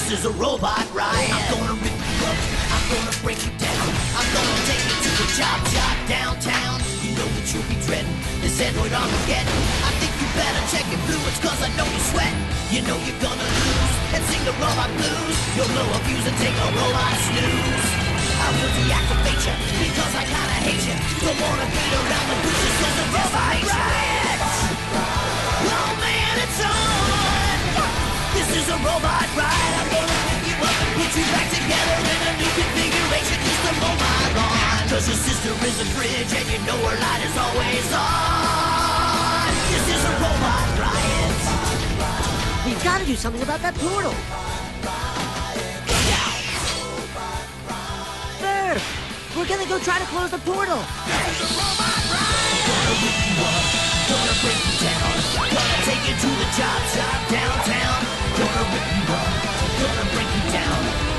This is a robot riot. I'm gonna rip you up, I'm gonna break you down. I'm gonna take you to the chop shop downtown. You know that you'll be dreading this android Armageddon. I think you better check your fluids, cause I know you're sweating. You know you're gonna lose and sing the robot blues. You'll blow a fuse and take a robot snooze. I will deactivate you because I kinda hate you. Don't wanna beat around the bushes cause the robot riot. Oh man, it's on. This is a robot riot. I'm gonna pick you up and put you back together in a new configuration. Just a robot on. Cause your sister is a fridge and you know her light is always on. This is a robot riot. We've got to do something about that portal. Ferb, we're gonna go try to close the portal. This is a robot riot. Gonna rip you up, gonna break you down. Gonna take you to the chop shop downtown. Gonna rip you up, gonna break you down.